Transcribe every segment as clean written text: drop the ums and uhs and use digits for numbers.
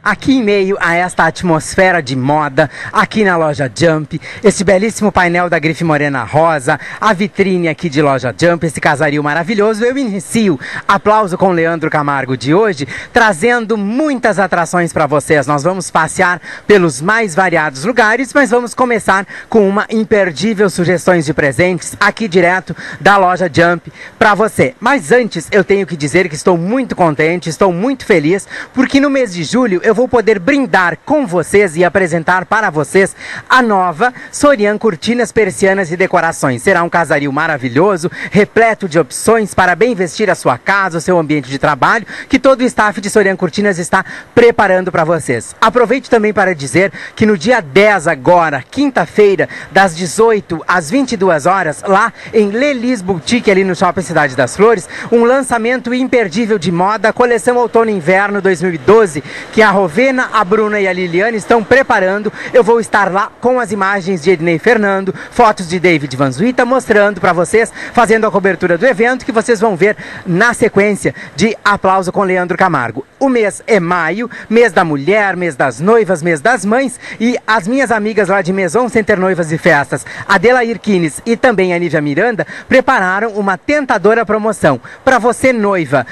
Aqui em meio a esta atmosfera de moda, aqui na loja Jump, esse belíssimo painel da grife morena rosa, a vitrine aqui de loja Jump, esse casario maravilhoso, eu inicio Aplauso com Leandro Camargo de hoje, trazendo muitas atrações para vocês. Nós vamos passear pelos mais variados lugares, mas vamos começar com uma imperdível sugestões de presentes aqui direto da loja Jump para você. Mas antes eu tenho que dizer que estou muito contente, estou muito feliz, porque no mês de julho eu vou poder brindar com vocês e apresentar para vocês a nova Sorian Cortinas, Persianas e Decorações. Será um casario maravilhoso, repleto de opções para bem vestir a sua casa, o seu ambiente de trabalho, que todo o staff de Sorian Cortinas está preparando para vocês. Aproveite também para dizer que no dia 10 agora, quinta-feira, das 18 às 22 horas, lá em Lelis Boutique, ali no Shopping Cidade das Flores, um lançamento imperdível de moda, coleção Outono e Inverno 2012, que a Rovena, a Bruna e a Liliane estão preparando. Eu vou estar lá com as imagens de Ednei Fernando, fotos de David Vanzuita, mostrando para vocês, fazendo a cobertura do evento, que vocês vão ver na sequência de Aplauso com Leandro Camargo. O mês é maio, mês da mulher, mês das noivas, mês das mães, e as minhas amigas lá de Maison Center Noivas e Festas, Adela Irquines e também a Nívia Miranda, prepararam uma tentadora promoção para você noiva.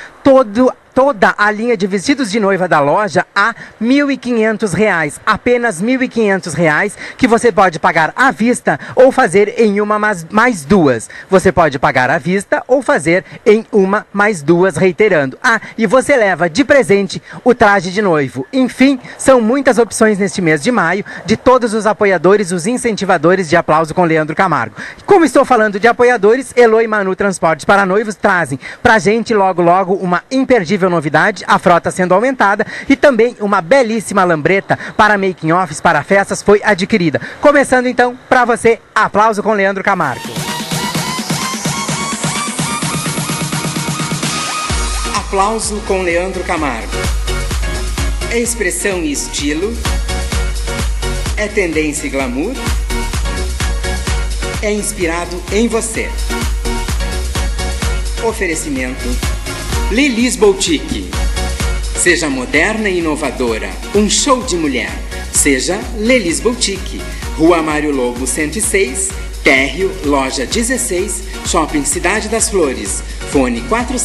Toda a linha de vestidos de noiva da loja a R$ 1.500, apenas R$ 1.500, que você pode pagar à vista ou fazer em uma mais duas. Você pode pagar à vista ou fazer em uma mais duas, reiterando. E você leva de presente o traje de noivo. Enfim, são muitas opções neste mês de maio, de todos os apoiadores, os incentivadores de Aplauso com Leandro Camargo. Como estou falando de apoiadores, Elo e Manu Transportes para Noivos trazem pra gente logo uma imperdível novidade, a frota sendo aumentada, e também uma belíssima lambreta para making offs para festas foi adquirida. Começando então para você, Aplauso com Leandro Camargo. Aplauso com Leandro Camargo. É expressão e estilo, é tendência e glamour, é inspirado em você. Oferecimento Lelis Boutique. Seja moderna e inovadora, um show de mulher. Seja Lelis Boutique. Rua Mário Lobo 106, térreo, loja 16, Shopping Cidade das Flores. Fone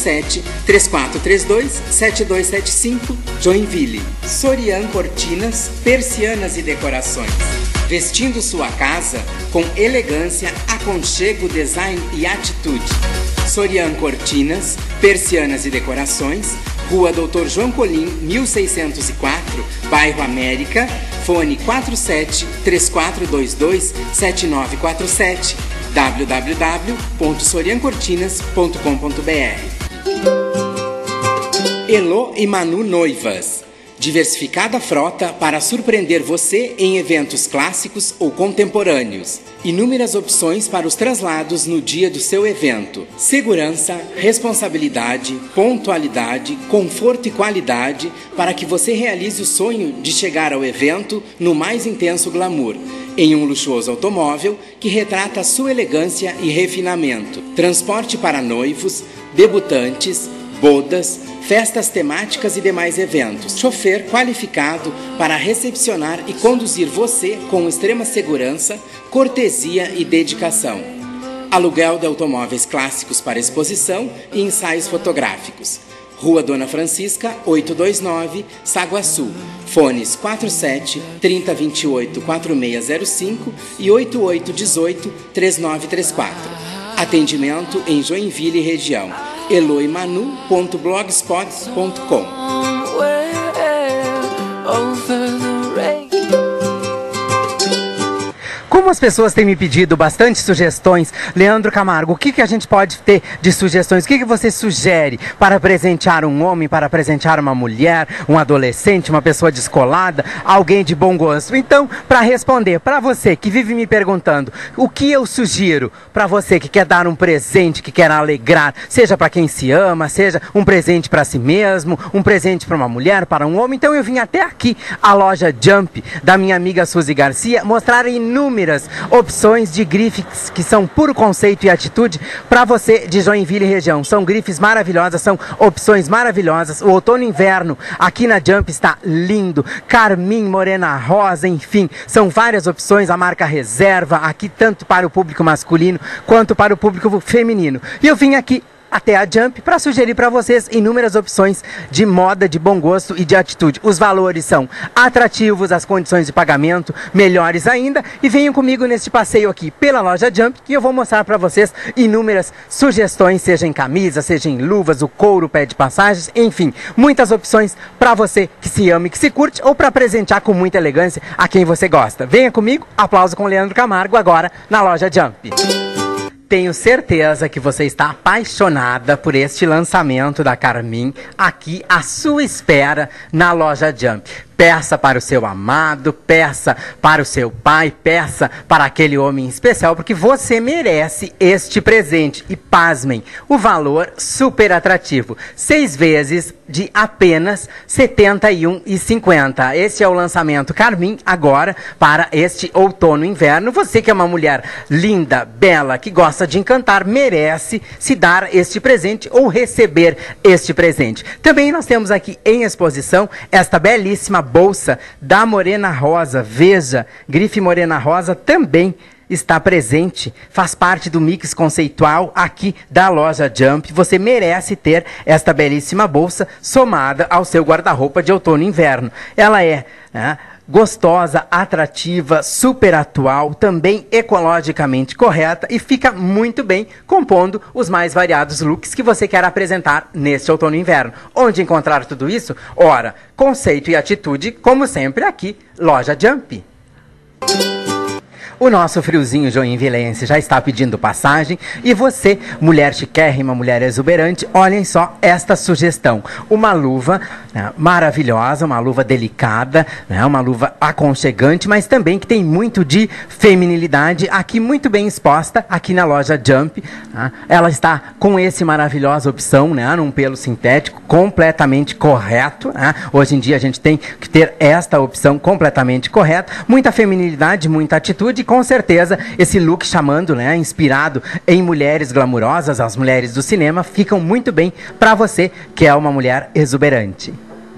47-3432-7275, Joinville. Sorian Cortinas, Persianas e Decorações. Vestindo sua casa com elegância, aconchego, design e atitude. Sorian Cortinas, Persianas e Decorações, Rua Doutor João Colim, 1604, Bairro América, fone 47-3422-7947, www.soriancortinas.com.br. Elo e Manu Noivas. Diversificada frota para surpreender você em eventos clássicos ou contemporâneos. Inúmeras opções para os traslados no dia do seu evento. Segurança, responsabilidade, pontualidade, conforto e qualidade para que você realize o sonho de chegar ao evento no mais intenso glamour, em um luxuoso automóvel que retrata sua elegância e refinamento. Transporte para noivos, debutantes, bodas, festas temáticas e demais eventos. Chofer qualificado para recepcionar e conduzir você com extrema segurança, cortesia e dedicação. Aluguel de automóveis clássicos para exposição e ensaios fotográficos. Rua Dona Francisca, 829, Saguaçu. Fones 47-3028-4605 e 8818-3934. Atendimento em Joinville e região. eloimanu.blogspot.com. Como as pessoas têm me pedido bastante sugestões, Leandro Camargo, o que a gente pode ter de sugestões? O que você sugere para presentear um homem, para presentear uma mulher, um adolescente, uma pessoa descolada, alguém de bom gosto? Então, para responder, para você que vive me perguntando, o que eu sugiro para você que quer dar um presente, que quer alegrar, seja para quem se ama, seja um presente para si mesmo, um presente para uma mulher, para um homem, então eu vim até aqui, a loja Jump, da minha amiga Suzy Garcia, mostrar inúmeras inúmeras opções de grifes que são puro conceito e atitude para você de Joinville e região. São grifes maravilhosas, são opções maravilhosas. O outono e inverno aqui na Jump está lindo. Carmim, morena rosa, enfim, são várias opções. A marca reserva aqui tanto para o público masculino quanto para o público feminino. E eu vim aqui até a Jump para sugerir para vocês inúmeras opções de moda, de bom gosto e de atitude. Os valores são atrativos, as condições de pagamento melhores ainda. E venham comigo neste passeio aqui pela loja Jump, que eu vou mostrar para vocês inúmeras sugestões, seja em camisa, seja em luvas, o couro, pé de passagens, enfim, muitas opções para você que se ama e que se curte, ou para presentear com muita elegância a quem você gosta. Venha comigo, aplauso com o Leandro Camargo agora na loja Jump. Tenho certeza que você está apaixonada por este lançamento da Carmim aqui à sua espera na loja Jump. Peça para o seu amado, peça para o seu pai, peça para aquele homem especial, porque você merece este presente. E pasmem, o valor super atrativo. 6 vezes de apenas R$ 71,50. Este é o lançamento Carmim agora para este outono e inverno. Você que é uma mulher linda, bela, que gosta de encantar, merece se dar este presente ou receber este presente. Também nós temos aqui em exposição esta belíssima bolsa da Morena Rosa. Veja, grife Morena Rosa também está presente, faz parte do mix conceitual aqui da loja Jump. Você merece ter esta belíssima bolsa somada ao seu guarda-roupa de outono e inverno. Ela é gostosa, atrativa, super atual, também ecologicamente correta e fica muito bem compondo os mais variados looks que você quer apresentar neste outono e inverno. Onde encontrar tudo isso? Ora, conceito e atitude, como sempre aqui, loja Jump. O nosso friozinho joinvilense já está pedindo passagem e você, mulher chiquérrima, mulher exuberante, olhem só esta sugestão. Uma luva maravilhosa, uma luva delicada, uma luva aconchegante, mas também que tem muito de feminilidade, aqui muito bem exposta, aqui na loja Jump. Ela está com esse maravilhosa opção, num pelo sintético, completamente correto. Hoje em dia a gente tem que ter esta opção completamente correta, muita feminilidade, muita atitude. Com certeza, esse look chamando, inspirado em mulheres glamurosas, as mulheres do cinema, ficam muito bem para você que é uma mulher exuberante.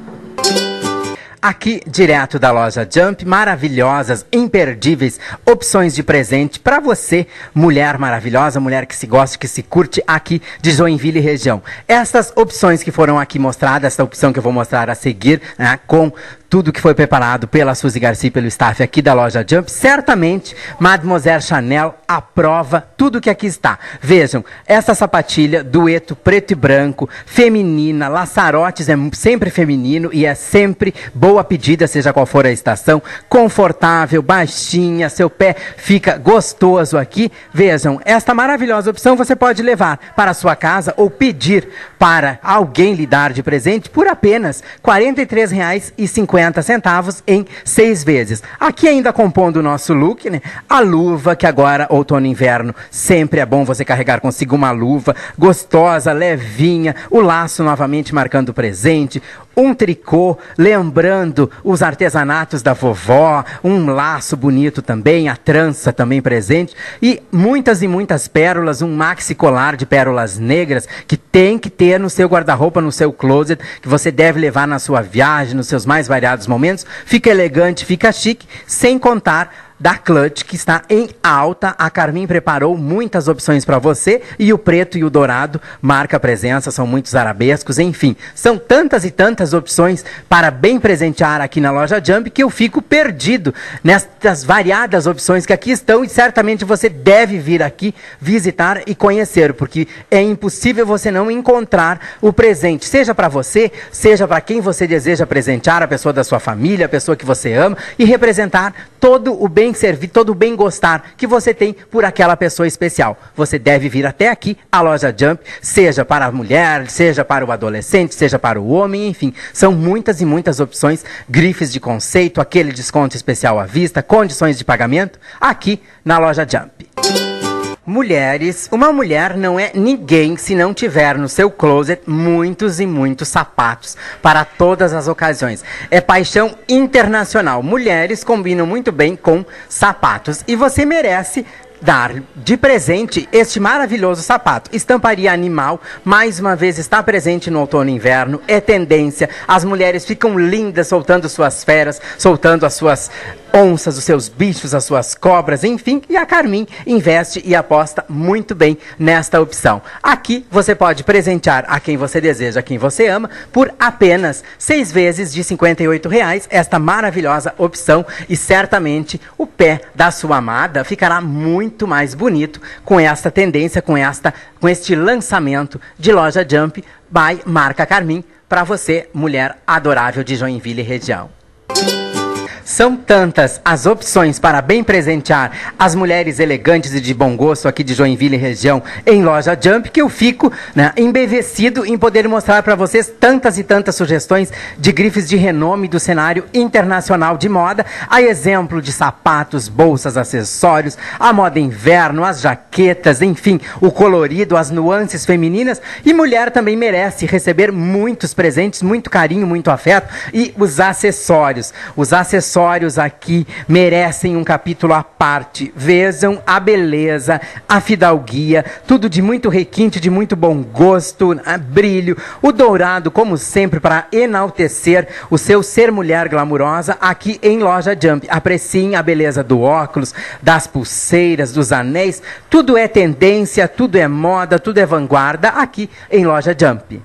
Aqui, direto da loja Jump, maravilhosas, imperdíveis opções de presente para você, mulher maravilhosa, mulher que se gosta, que se curte aqui de Joinville e região. Essas opções que foram aqui mostradas, essa opção que eu vou mostrar a seguir, com tudo que foi preparado pela Suzy Garcia e pelo staff aqui da loja Jump, certamente Mademoiselle Chanel aprova tudo que aqui está. Vejam, essa sapatilha, dueto preto e branco, feminina, laçarotes, é sempre feminino e é sempre boa pedida, seja qual for a estação, confortável, baixinha, seu pé fica gostoso aqui. Vejam, esta maravilhosa opção você pode levar para a sua casa ou pedir para alguém lhe dar de presente por apenas R$ 43,50 em 6 vezes. Aqui ainda compondo o nosso look, a luva, que agora, outono e inverno, sempre é bom você carregar consigo uma luva gostosa, levinha, o laço novamente marcando o presente, um tricô, lembrando os artesanatos da vovó, um laço bonito também, a trança também presente, e muitas pérolas, um maxi colar de pérolas negras, que tem que ter no seu guarda-roupa, no seu closet, que você deve levar na sua viagem, nos seus mais variados momentos. Fica elegante, fica chique, sem contar da Clutch, que está em alta. A Carmim preparou muitas opções para você e o preto e o dourado marca presença, são muitos arabescos, enfim, são tantas e tantas opções para bem presentear aqui na loja Jump que eu fico perdido nestas variadas opções que aqui estão e certamente você deve vir aqui visitar e conhecer, porque é impossível você não encontrar o presente, seja para você, seja para quem você deseja presentear, a pessoa da sua família, a pessoa que você ama, e representar todo o bem servir, todo o bem gostar que você tem por aquela pessoa especial. Você deve vir até aqui, a loja Jump, seja para a mulher, seja para o adolescente, seja para o homem, enfim, são muitas e muitas opções, grifes de conceito, aquele desconto especial à vista, condições de pagamento, aqui na loja Jump. Mulheres, uma mulher não é ninguém se não tiver no seu closet muitos e muitos sapatos para todas as ocasiões. É paixão internacional. Mulheres combinam muito bem com sapatos e você merece dar de presente este maravilhoso sapato. Estamparia animal, mais uma vez está presente no outono e inverno, é tendência. As mulheres ficam lindas soltando suas feras, soltando as suas onças, os seus bichos, as suas cobras, enfim. E a Carmin investe e aposta muito bem nesta opção. Aqui você pode presentear a quem você deseja, a quem você ama, por apenas 6 vezes de R$ 58,00, esta maravilhosa opção. E certamente o pé da sua amada ficará muito mais bonito com esta tendência, com este lançamento de loja Jump by Marca Carmin para você, mulher adorável de Joinville e região. São tantas as opções para bem presentear as mulheres elegantes e de bom gosto aqui de Joinville e região em loja Jump que eu fico, embevecido em poder mostrar para vocês tantas e tantas sugestões de grifes de renome do cenário internacional de moda, a exemplo de sapatos, bolsas, acessórios, a moda inverno, as jaquetas, enfim, o colorido, as nuances femininas. E mulher também merece receber muitos presentes, muito carinho, muito afeto. E os acessórios aqui merecem um capítulo à parte. Vejam a beleza, a fidalguia, tudo de muito requinte, de muito bom gosto, brilho, o dourado, como sempre, para enaltecer o seu ser mulher glamurosa aqui em loja Jump. Apreciem a beleza do óculos, das pulseiras, dos anéis, tudo é tendência, tudo é moda, tudo é vanguarda aqui em loja Jump.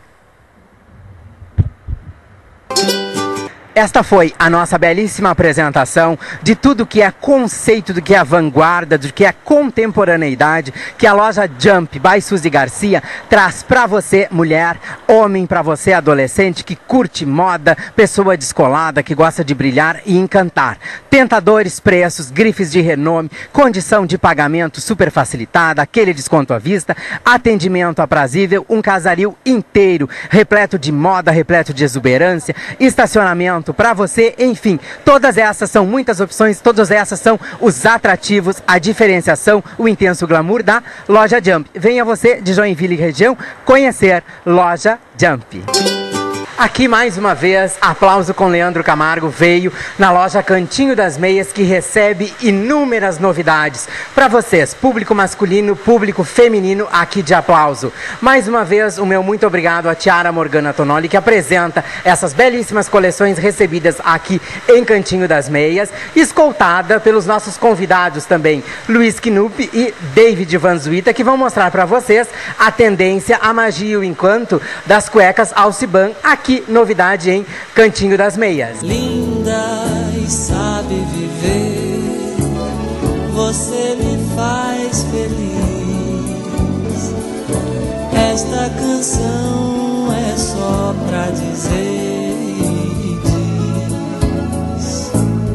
Esta foi a nossa belíssima apresentação de tudo que é conceito, do que é vanguarda, do que é contemporaneidade, que a loja Jump by Suzy Garcia traz para você, mulher, homem, para você, adolescente, que curte moda, pessoa descolada, que gosta de brilhar e encantar. Tentadores preços, grifes de renome, condição de pagamento super facilitada, aquele desconto à vista, atendimento aprazível, um casario inteiro, repleto de moda, repleto de exuberância, estacionamento para você, enfim, todas essas são muitas opções, todas essas são os atrativos, a diferenciação, o intenso glamour da loja Jump. Venha você de Joinville e região conhecer loja Jump. Aqui mais uma vez, aplauso com Leandro Camargo, veio na loja Cantinho das Meias, que recebe inúmeras novidades para vocês, público masculino, público feminino, aqui de aplauso. Mais uma vez, o meu muito obrigado a Tiara Morgana Tonoli, que apresenta essas belíssimas coleções recebidas aqui em Cantinho das Meias, escoltada pelos nossos convidados também, Luiz Knupp e David Vanzuita, que vão mostrar para vocês a tendência, a magia e o encanto das cuecas Alciban, aqui novidade em Cantinho das Meias. Linda e sabe viver, você me faz feliz. Esta canção é só pra dizer e diz: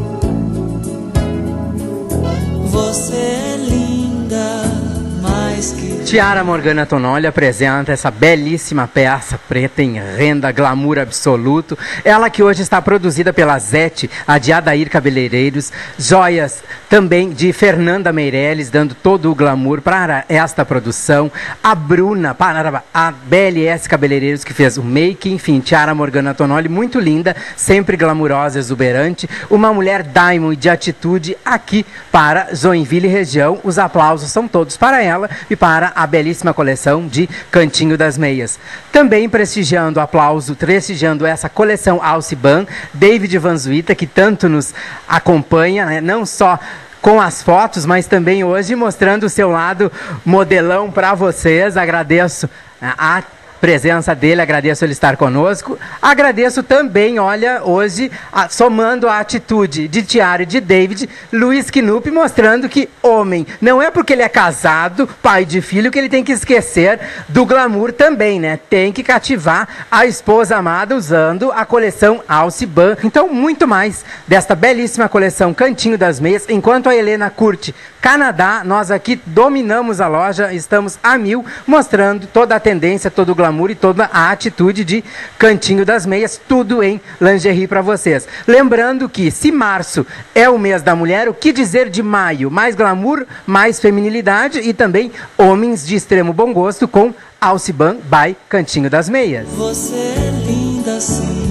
você é linda mais que... Tiara Morgana Tonoli apresenta essa belíssima peça preta em renda, glamour absoluto. Ela que hoje está produzida pela Zete, a de Adair Cabeleireiros. Joias também de Fernanda Meirelles, dando todo o glamour para esta produção. A Bruna, para a BLS Cabeleireiros, que fez o make. Enfim, Tiara Morgana Tonoli, muito linda, sempre glamurosa, exuberante. Uma mulher diamond de atitude aqui para Joinville e região. Os aplausos são todos para ela e para a belíssima coleção de Cantinho das Meias. Também prestigiando essa coleção Alciban, David Vanzuita, que tanto nos acompanha, né? Não só com as fotos, mas também hoje mostrando o seu lado modelão para vocês. Agradeço a presença dele, agradeço ele estar conosco. Agradeço também, olha, hoje, somando a atitude de Tiara e de David, Luiz Knupp, mostrando que homem não é porque ele é casado, pai de filho, que ele tem que esquecer do glamour também, né? Tem que cativar a esposa amada usando a coleção Alciban. Então, muito mais desta belíssima coleção Cantinho das Meias. Enquanto a Helena curte Canadá, nós aqui dominamos a loja, estamos a mil, mostrando toda a tendência, todo o glamour glamour e toda a atitude de Cantinho das Meias, tudo em lingerie para vocês. Lembrando que se março é o mês da mulher, o que dizer de maio? Mais glamour, mais feminilidade e também homens de extremo bom gosto com Alciban by Cantinho das Meias. Você é linda assim,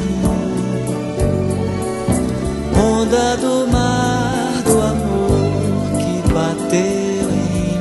onda do mar do amor que bateu em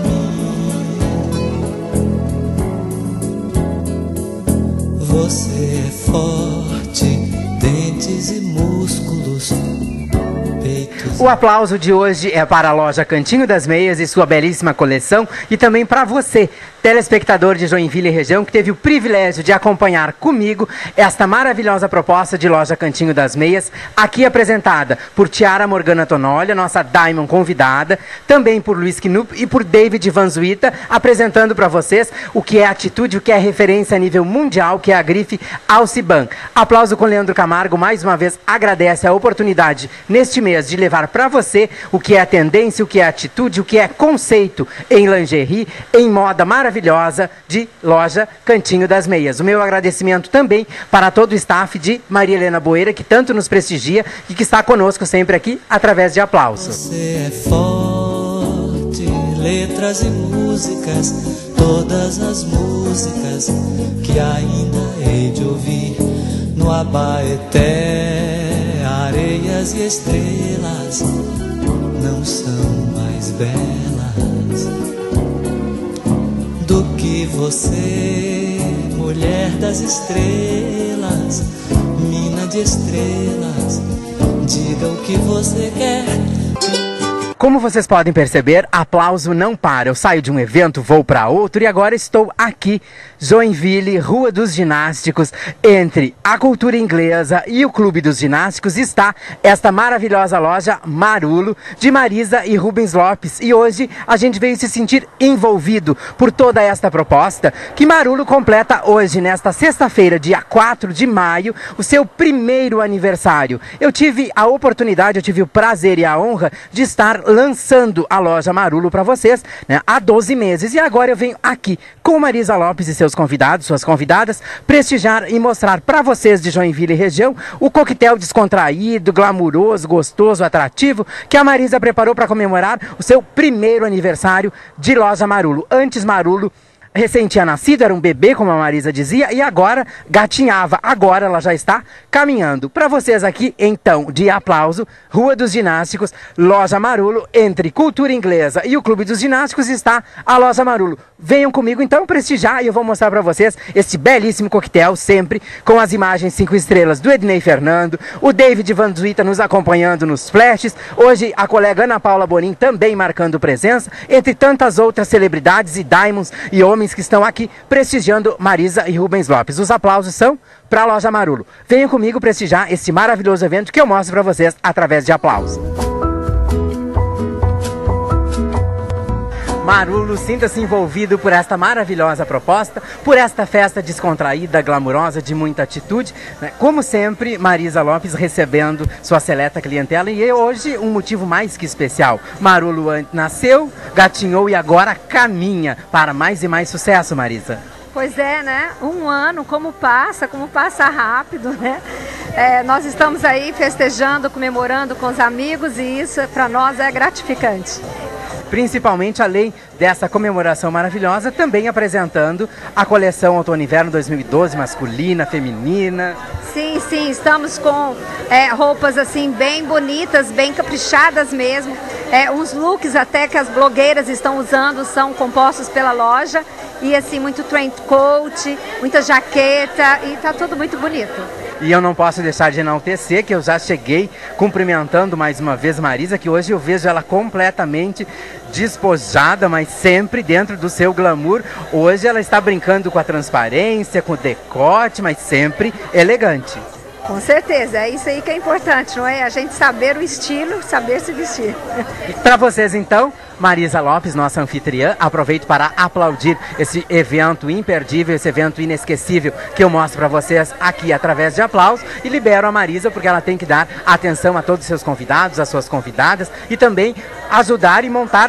mim. Você é forte, dentes e músculos, peitos. O aplauso de hoje é para a loja Cantinho das Meias e sua belíssima coleção e também para você, telespectador de Joinville e região, que teve o privilégio de acompanhar comigo esta maravilhosa proposta de loja Cantinho das Meias, aqui apresentada por Tiara Morgana Tonolha, nossa Diamond convidada, também por Luiz Knupp e por David Vanzuita, apresentando para vocês o que é atitude, o que é referência a nível mundial, que é a grife Alciban. Aplauso com Leandro Camargo, mais uma vez agradece a oportunidade neste mês de levar para você o que é tendência, o que é atitude, o que é conceito em lingerie, em moda maravilhosa de loja Cantinho das Meias. O meu agradecimento também para todo o staff de Maria Helena Boeira, que tanto nos prestigia e que está conosco sempre aqui através de aplausos. Você é forte, letras e músicas, todas as músicas que ainda hei de ouvir no Abaeté, areias e estrelas não são mais belas do que você, mulher das estrelas, mina de estrelas, diga o que você quer. Como vocês podem perceber, aplauso não para. Eu saio de um evento, vou para outro e agora estou aqui, Joinville, Rua dos Ginásticos, entre a cultura inglesa e o Clube dos Ginásticos está esta maravilhosa loja Marulo, de Marisa e Rubens Lopes. E hoje a gente veio se sentir envolvido por toda esta proposta que Marulo completa hoje, nesta sexta-feira, dia 4 de maio, o seu primeiro aniversário. Eu tive a oportunidade, eu tive o prazer e a honra de estar lançando a loja Marulo para vocês, né, há 12 meses. E agora eu venho aqui com Marisa Lopes e seus convidados, suas convidadas, prestigiar e mostrar para vocês de Joinville e região o coquetel descontraído, glamuroso, gostoso, atrativo que a Marisa preparou para comemorar o seu primeiro aniversário de loja Marulo. Antes Marulo recém tinha nascido, era um bebê, como a Marisa dizia, e agora gatinhava. Agora ela já está caminhando. Para vocês aqui, então, de aplauso, Rua dos Ginásticos, loja Marulo, entre cultura inglesa e o Clube dos Ginásticos está a loja Marulo. Venham comigo então prestigiar e eu vou mostrar para vocês este belíssimo coquetel, sempre com as imagens 5 estrelas do Ednei Fernando, o David Vanzuita nos acompanhando nos flashes, hoje a colega Ana Paula Bonin também marcando presença, entre tantas outras celebridades e diamonds e homens que estão aqui prestigiando Marisa e Rubens Lopes. Os aplausos são para a loja Marulo. Venham comigo prestigiar esse maravilhoso evento que eu mostro para vocês através de aplausos. Marulo, sinta-se envolvido por esta maravilhosa proposta, por esta festa descontraída, glamurosa, de muita atitude, né? Como sempre, Marisa Lopes recebendo sua seleta clientela e hoje um motivo mais que especial. Marulo nasceu, gatinhou e agora caminha para mais e mais sucesso, Marisa. Pois é, né? Um ano, como passa rápido, né? Nós estamos aí festejando, comemorando com os amigos e isso para nós é gratificante. Principalmente além dessa comemoração maravilhosa, também apresentando a coleção Outono Inverno 2012, masculina, feminina. Sim, sim, estamos com roupas assim bem bonitas, bem caprichadas mesmo. Uns looks até que as blogueiras estão usando são compostos pela loja. E assim, muito trench coat, muita jaqueta e tá tudo muito bonito. E eu não posso deixar de enaltecer que eu já cheguei cumprimentando mais uma vez Marisa, que hoje eu vejo ela completamente despojada, mas sempre dentro do seu glamour. Hoje ela está brincando com a transparência, com o decote, mas sempre elegante. Com certeza, é isso aí que é importante, não é? A gente saber o estilo, saber se vestir. E para vocês então, Marisa Lopes, nossa anfitriã, aproveito para aplaudir esse evento imperdível, esse evento inesquecível que eu mostro para vocês aqui através de aplausos e libero a Marisa porque ela tem que dar atenção a todos os seus convidados, às suas convidadas e também ajudar e montar o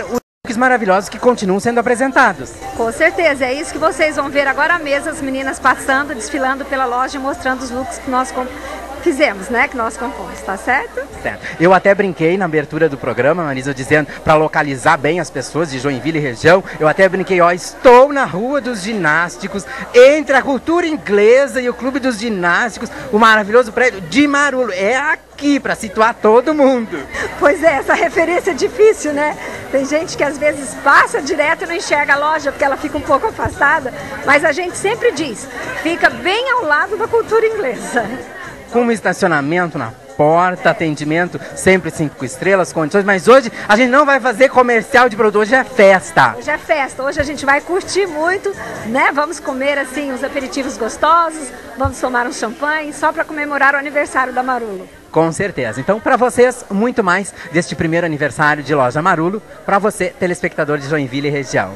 maravilhosos que continuam sendo apresentados. Com certeza, é isso que vocês vão ver agora mesmo, as meninas passando, desfilando pela loja, mostrando os looks que nós fizemos, né, que nós compomos, tá certo? Certo. Eu até brinquei na abertura do programa, Marisa, dizendo, para localizar bem as pessoas de Joinville e região, eu até brinquei, ó, estou na Rua dos Ginásticos, entre a Cultura Inglesa e o Clube dos Ginásticos, o maravilhoso prédio de Marulo. É aqui, para situar todo mundo. Pois é, essa referência é difícil, né? Tem gente que às vezes passa direto e não enxerga a loja porque ela fica um pouco afastada, mas a gente sempre diz, fica bem ao lado da Cultura Inglesa. Com um estacionamento na porta, atendimento sempre 5 estrelas, condições, mas hoje a gente não vai fazer comercial de produto, hoje é festa. Hoje é festa, hoje a gente vai curtir muito, né? Vamos comer assim uns aperitivos gostosos, vamos tomar um champanhe só para comemorar o aniversário da Marulo. Com certeza. Então, para vocês, muito mais deste primeiro aniversário de Loja Marulo, para você, telespectador de Joinville e região.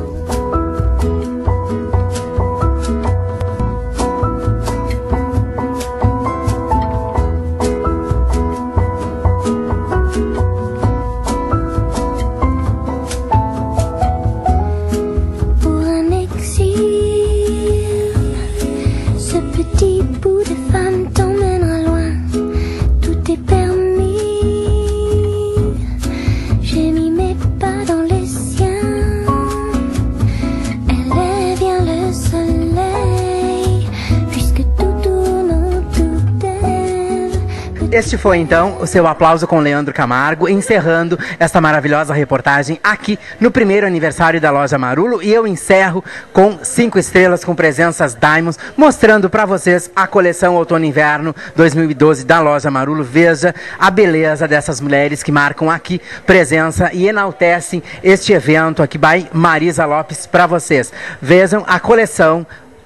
Este foi, então, o seu aplauso com Leandro Camargo, encerrando esta maravilhosa reportagem aqui no primeiro aniversário da Loja Marulo. E eu encerro com 5 estrelas, com presenças Diamonds, mostrando para vocês a coleção Outono e Inverno 2012 da Loja Marulo. Veja a beleza dessas mulheres que marcam aqui presença e enaltecem este evento aqui by Marisa Lopes para vocês. Vejam a coleção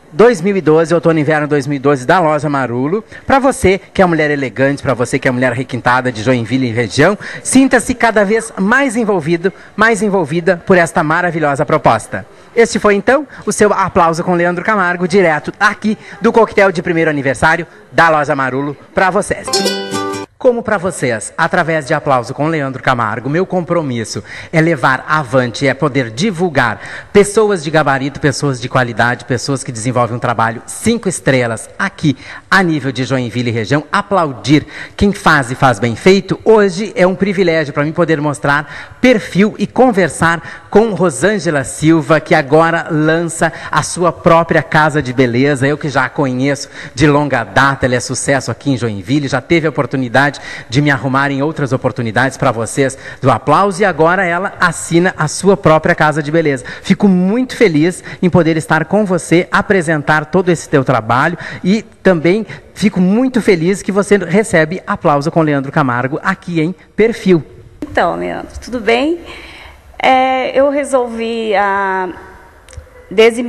2012, Outono e Inverno 2012 da Loja Marulo. Para você que é mulher elegante, para você que é mulher requintada de Joinville e região, sinta-se cada vez mais envolvido, mais envolvida por esta maravilhosa proposta. Este foi então o seu aplauso com Leandro Camargo, direto aqui do coquetel de primeiro aniversário da Loja Marulo para vocês. Como para vocês, através de aplauso com Leandro Camargo, meu compromisso é levar avante, é poder divulgar pessoas de gabarito, pessoas de qualidade, pessoas que desenvolvem um trabalho 5 estrelas aqui a nível de Joinville e região, aplaudir quem faz e faz bem feito. Hoje é um privilégio para mim poder mostrar perfil e conversar com Rosângela Silva, que agora lança a sua própria casa de beleza. Eu que já a conheço de longa data, ela é sucesso aqui em Joinville, já teve a oportunidade de me arrumar em outras oportunidades para vocês do aplauso, e agora ela assina a sua própria casa de beleza. Fico muito feliz em poder estar com você, apresentar todo esse teu trabalho, e também fico muito feliz que você recebe aplauso com Leandro Camargo aqui em Perfil. Então, Leandro, tudo bem? Eu resolvi, desde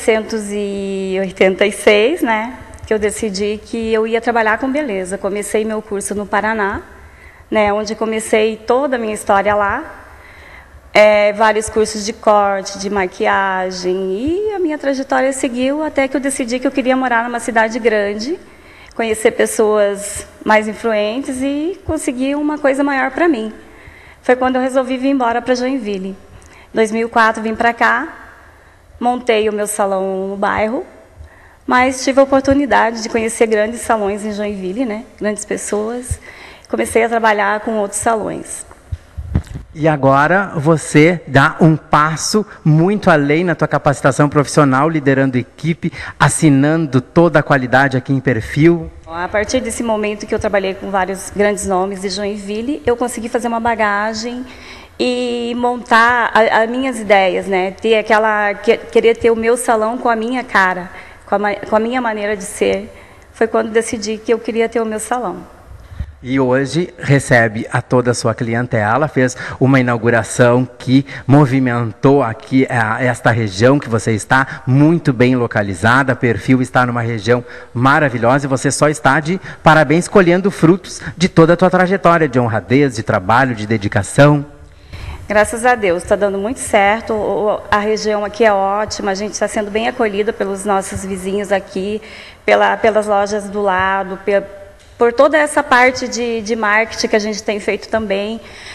1986, né, que eu decidi que eu ia trabalhar com beleza. Comecei meu curso no Paraná, né, onde comecei toda a minha história lá. Vários cursos de corte, de maquiagem, e a minha trajetória seguiu até que eu decidi que eu queria morar numa cidade grande, conhecer pessoas mais influentes e conseguir uma coisa maior para mim. Foi quando eu resolvi vir embora para Joinville. Em 2004 vim para cá, montei o meu salão no bairro, mas tive a oportunidade de conhecer grandes salões em Joinville, né? Grandes pessoas. Comecei a trabalhar com outros salões. E agora você dá um passo muito além na tua capacitação profissional, liderando equipe, assinando toda a qualidade aqui em Perfil. A partir desse momento que eu trabalhei com vários grandes nomes de Joinville, eu consegui fazer uma bagagem e montar as minhas ideias, né? Querer ter o meu salão com a minha cara, com a minha maneira de ser. Foi quando decidi que eu queria ter o meu salão. E hoje recebe a toda a sua clientela, fez uma inauguração que movimentou aqui esta região que você está, muito bem localizada. Perfil está numa região maravilhosa e você só está de parabéns, colhendo frutos de toda a tua trajetória de honradez, de trabalho, de dedicação. Graças a Deus, está dando muito certo, a região aqui é ótima, a gente está sendo bem acolhida pelos nossos vizinhos aqui, pelas lojas do lado, por toda essa parte de marketing que a gente tem feito também.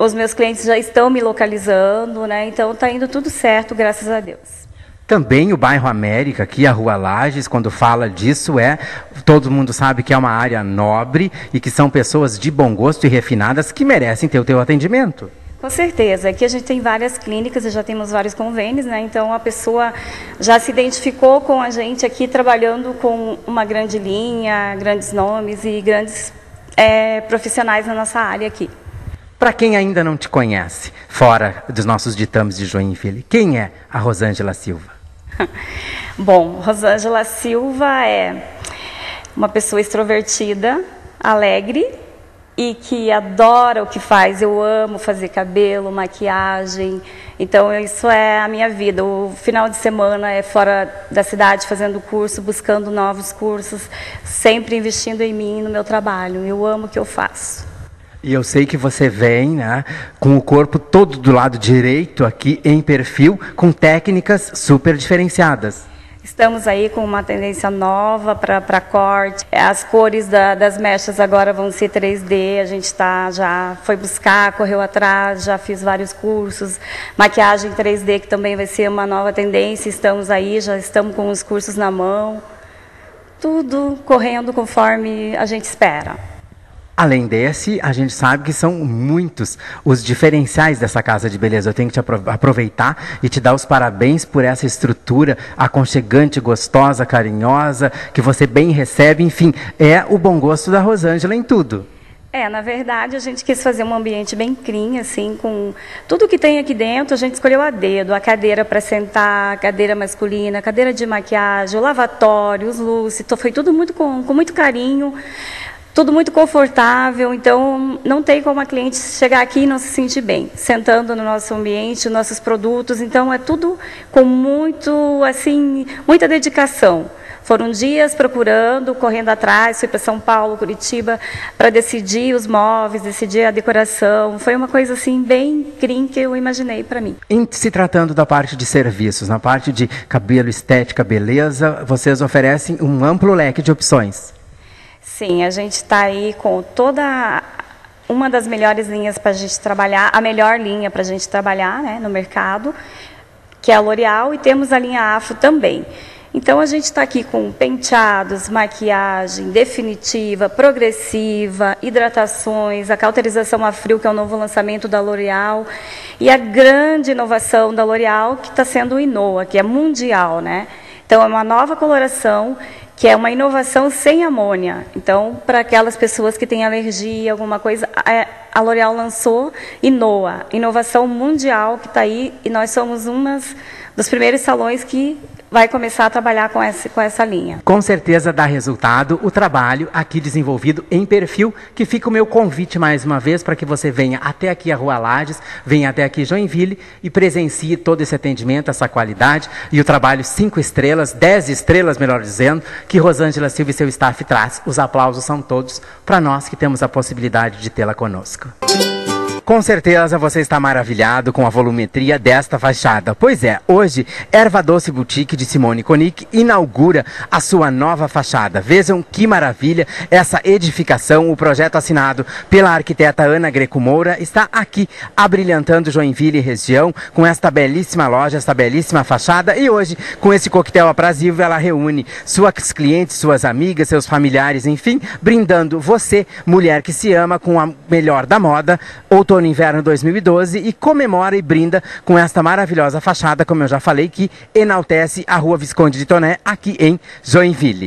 Os meus clientes já estão me localizando, né? Então está indo tudo certo, graças a Deus. Também o bairro América, aqui a Rua Lages, quando fala disso, todo mundo sabe que é uma área nobre e que são pessoas de bom gosto e refinadas que merecem ter o teu atendimento. Com certeza. Aqui a gente tem várias clínicas e já temos vários convênios, né? Então a pessoa já se identificou com a gente aqui trabalhando com uma grande linha, grandes nomes e grandes profissionais na nossa área aqui. Para quem ainda não te conhece, fora dos nossos ditames de Joinville, quem é a Rosângela Silva? Bom, Rosângela Silva é uma pessoa extrovertida, alegre e que adora o que faz. Eu amo fazer cabelo, maquiagem, então isso é a minha vida. O final de semana é fora da cidade fazendo curso, buscando novos cursos, sempre investindo em mim e no meu trabalho. Eu amo o que eu faço. E eu sei que você vem, né, com o corpo todo do lado direito aqui em perfil, com técnicas super diferenciadas. Estamos aí com uma tendência nova para corte. As cores das mechas agora vão ser 3D. A gente já foi buscar, correu atrás, já fiz vários cursos. Maquiagem 3D, que também vai ser uma nova tendência. Estamos aí, já estamos com os cursos na mão. Tudo correndo conforme a gente espera. Além desse, a gente sabe que são muitos os diferenciais dessa casa de beleza. Eu tenho que te aproveitar e te dar os parabéns por essa estrutura aconchegante, gostosa, carinhosa, que você bem recebe. Enfim, é o bom gosto da Rosângela em tudo. Na verdade, a gente quis fazer um ambiente bem clean, assim, com tudo que tem aqui dentro, a gente escolheu a dedo, a cadeira para sentar, a cadeira masculina, a cadeira de maquiagem, o lavatório, os luzes, foi tudo com muito carinho. Tudo muito confortável, então não tem como a cliente chegar aqui e não se sentir bem, sentando no nosso ambiente, nossos produtos, então é tudo com muita dedicação. Foram dias procurando, correndo atrás, fui para São Paulo, Curitiba, para decidir os móveis, decidir a decoração. Foi uma coisa assim bem clean que eu imaginei para mim. Em se tratando da parte de serviços, na parte de cabelo, estética, beleza, vocês oferecem um amplo leque de opções. Sim, a gente está aí com uma das melhores linhas para a gente trabalhar, a melhor linha para a gente trabalhar, né, no mercado, que é a L'Oréal, e temos a linha Afro também. Então a gente está aqui com penteados, maquiagem definitiva, progressiva, hidratações, a cauterização a frio, que é o novo lançamento da L'Oréal, e a grande inovação da L'Oréal, que está sendo o Inoa, que é mundial, né? Então é uma nova coloração, que é uma inovação sem amônia. Então, para aquelas pessoas que têm alergia, alguma coisa, a L'Oréal lançou Inoa, inovação mundial que está aí, e nós somos dos primeiros salões que vai começar a trabalhar com essa linha. Com certeza dá resultado o trabalho aqui desenvolvido em perfil, que fica o meu convite mais uma vez para que você venha até aqui a Rua Lages, venha até aqui Joinville e presencie todo esse atendimento, essa qualidade e o trabalho 5 estrelas, 10 estrelas, melhor dizendo, que Rosângela Silva e seu staff traz. Os aplausos são todos para nós que temos a possibilidade de tê-la conosco. Com certeza você está maravilhado com a volumetria desta fachada. Pois é, hoje, Erva Doce Boutique de Simone Konick inaugura a sua nova fachada. Vejam que maravilha essa edificação. O projeto assinado pela arquiteta Ana Greco Moura está aqui abrilhantando Joinville e região com esta belíssima loja, esta belíssima fachada. E hoje, com esse coquetel aprazível, ela reúne suas clientes, suas amigas, seus familiares, enfim, brindando você, mulher que se ama, com a melhor da moda, outono e inverno 2012, e comemora e brinda com esta maravilhosa fachada, como eu já falei, que enaltece a Rua Visconde de Toné, aqui em Joinville.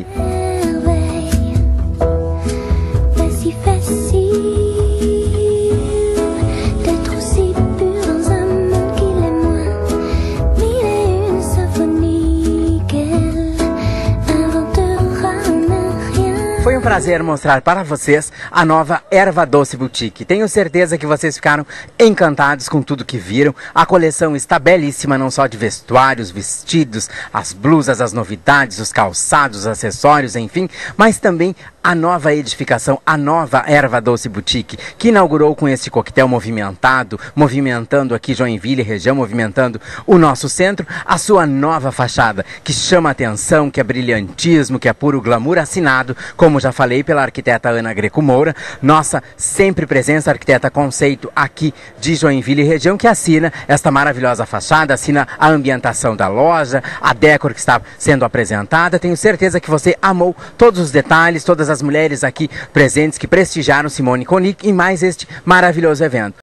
Foi um prazer mostrar para vocês a nova Erva Doce Boutique. Tenho certeza que vocês ficaram encantados com tudo que viram. A coleção está belíssima, não só de vestuários, vestidos, as blusas, as novidades, os calçados, os acessórios, enfim, mas também a nova edificação, a nova Erva Doce Boutique, que inaugurou com este coquetel movimentando aqui Joinville, região, movimentando o nosso centro, a sua nova fachada, que chama atenção, que é brilhantismo, que é puro glamour, assinado, como já falei, pela arquiteta Ana Greco Moura, nossa sempre presença, arquiteta conceito aqui de Joinville, região, que assina esta maravilhosa fachada, assina a ambientação da loja, a decor que está sendo apresentada. Tenho certeza que você amou todos os detalhes, todas as mulheres aqui presentes que prestigiaram Simone Konick e mais este maravilhoso evento.